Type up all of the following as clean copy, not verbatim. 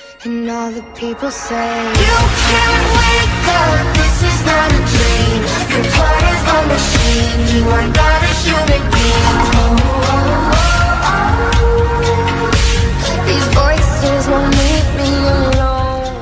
And all the people say, you can't wake up, this is not a dream. You're part of a machine, you are not a human being. These voices won't leave me alone.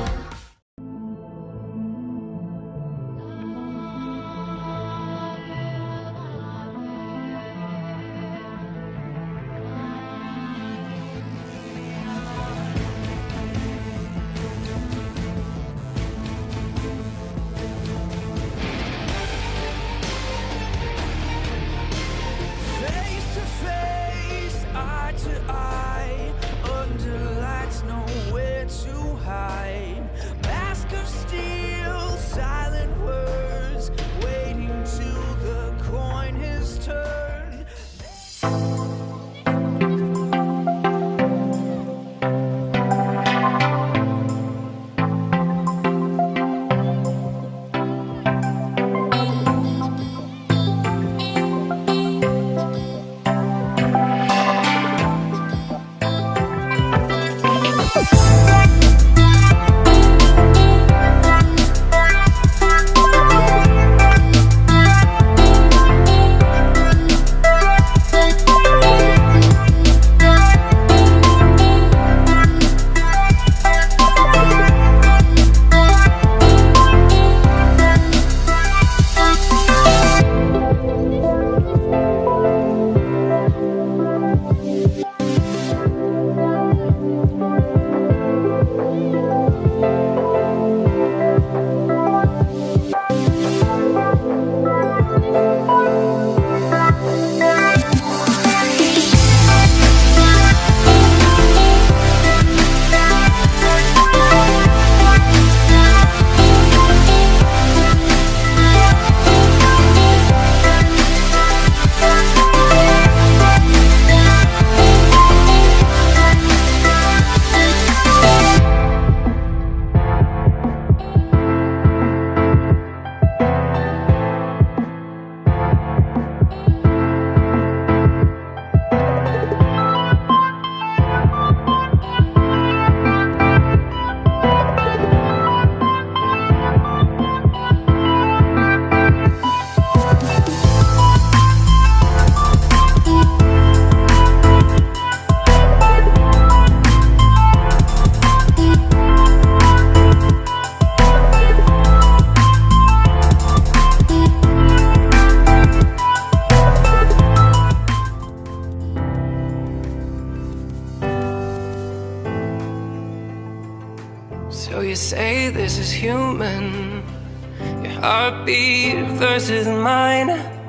So you say this is human, your heartbeat versus mine.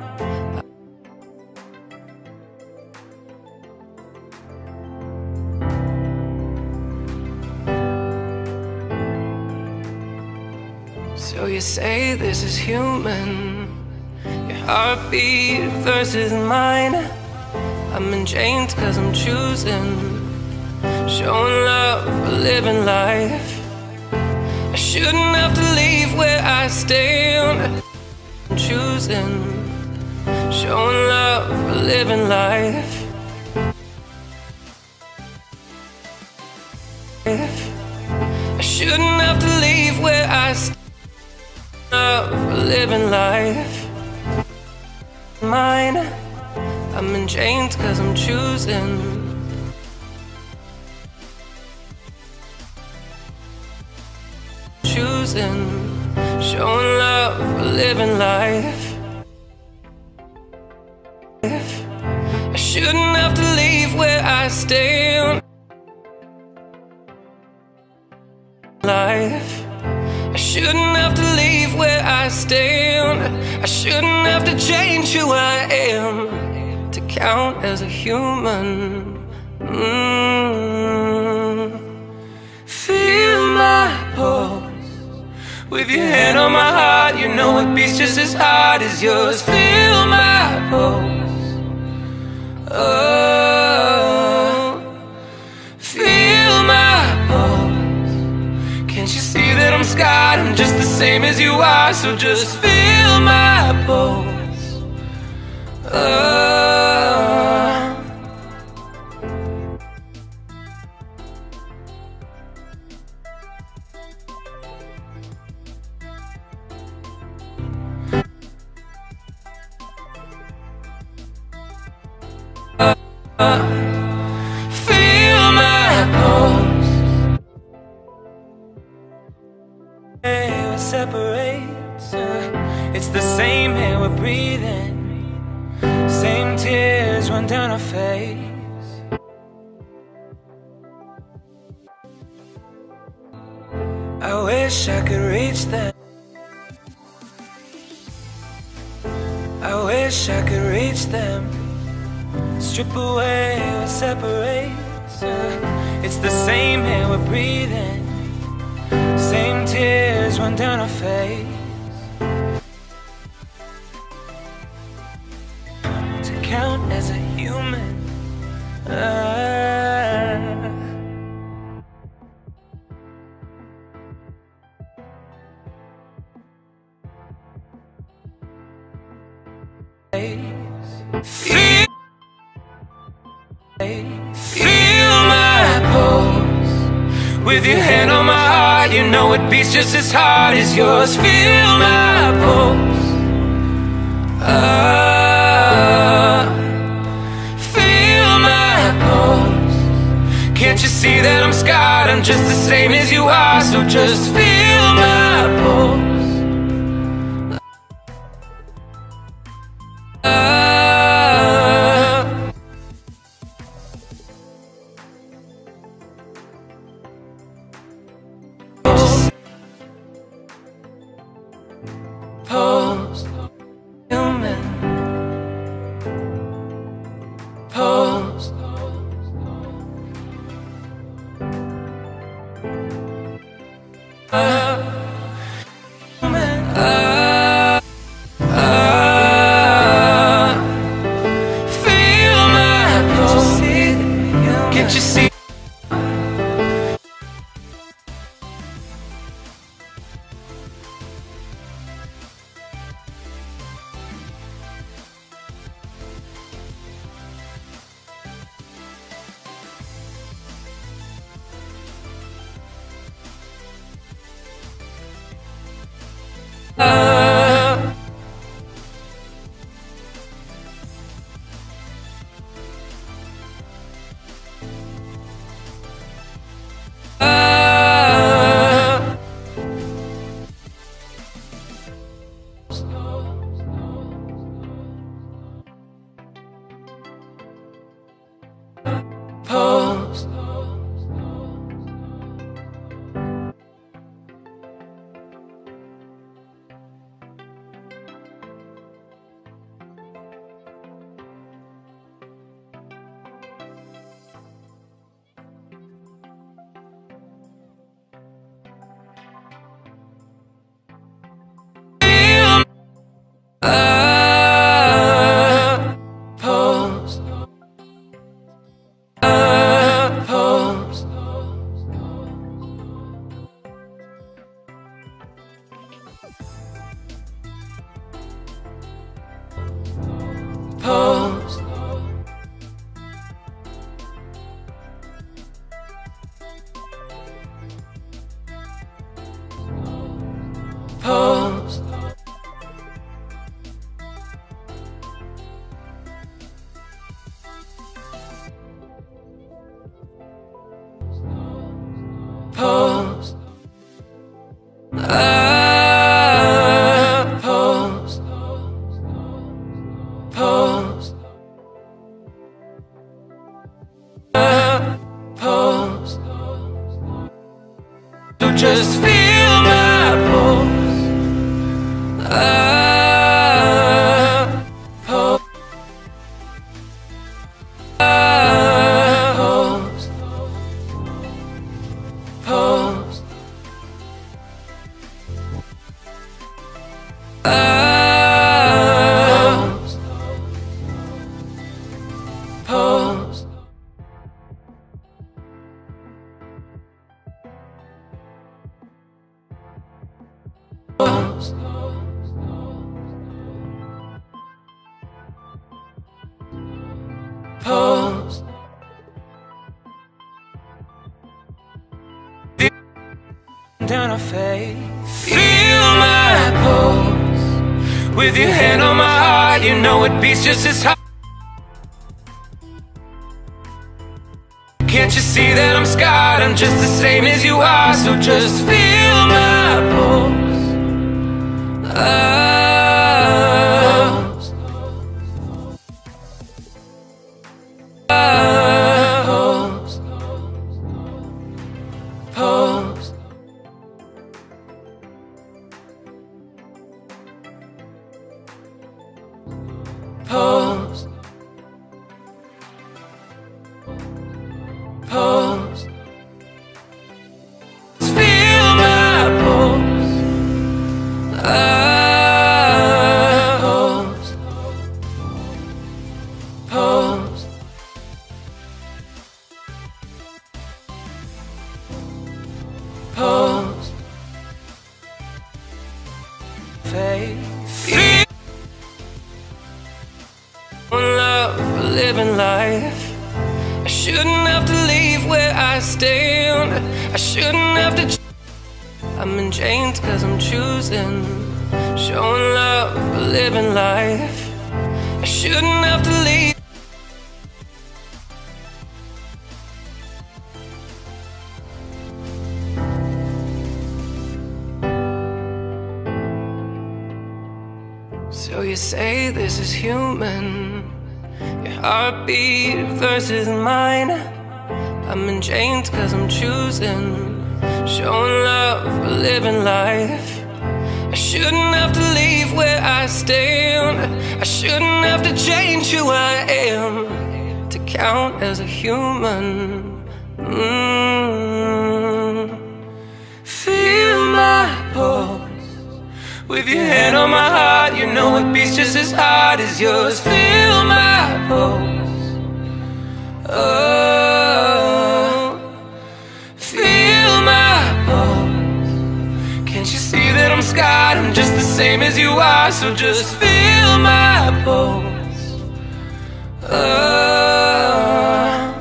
So you say this is human, your heartbeat versus mine. I'm in chains cause I'm choosing, showing love, living life. I shouldn't have to leave where I stand. I'm choosing, showing love, living life. I shouldn't have to leave where I stand. Living life mine. I'm in chains cause I'm choosing, showing love, living life. I shouldn't have to leave where I stand. Life. I shouldn't have to leave where I stand. I shouldn't have to change who I am to count as a human. Feel my pulse with your hand on my heart. You know it beats just as hard as yours. Feel my pulse. Oh, feel my pulse. Can't you see that I'm scarred? I'm just the same as you are. So just feel my pulse. Oh. breathing. Same tears run down her face. I wish I could reach them. I wish I could reach them. Strip away what separates. It's the same air we're breathing. Same tears run down our face. To count as a human. Feel my pulse. With your hand on my heart, you know it beats just as hard as yours. Feel my pulse. Feel my pulse. Can't you see that I'm scarred? I'm just the same as you are, so just feel my pulse. Pulse, human. Pulse. Human. Feel my pulse. Can't you see? Pulse. Pulse. Pulse. Pulse. Pulse. Pulse. Pulse. So just feel my pulse. Pulse. Pulse. Pulse. Pulse. Pulse. Down her face. Feel my pulse. With your hand on my heart, you know it beats just as hard. Can't you see that I'm scarred? I'm just the same as you are, so just feel my pulse. post. Feel love, living life. I shouldn't have to leave where I stand. I shouldn't have to. I'm in chains cause I'm choosing. Showing love, living life. I shouldn't have to leave. So you say this is human, your heartbeat versus mine. I'm in chains cause I'm choosing. Showing love, living life. I shouldn't have to leave where I stand. I shouldn't have to change who I am to count as a human. Feel my pulse. With your hand on my heart, you know it beats just as hard as yours. Feel my pulse. Oh, feel my pulse. Can't you see that I'm scarred? I'm just the same as you are, so just feel my pulse. Oh,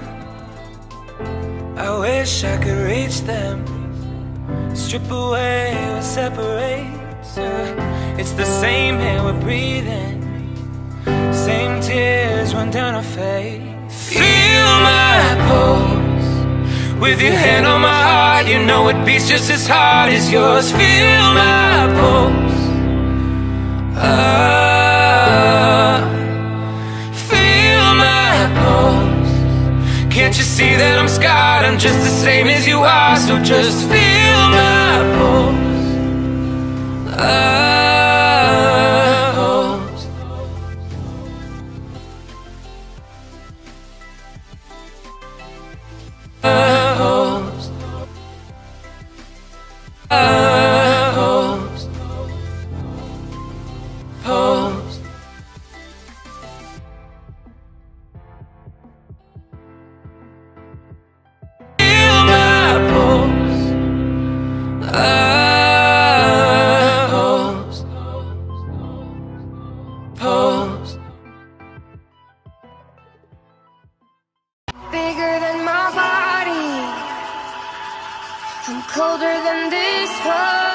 I wish I could reach them. Strip away what separates. It's the same air we're breathing, same tears run down our face. Feel my pulse. With your hand on my heart, you know it beats just as hard as yours. Feel my pulse. Feel my pulse. Can't you see that I'm scarred? I'm just the same as you are, so just feel my pulse. Bigger than my body, I'm colder than this heart.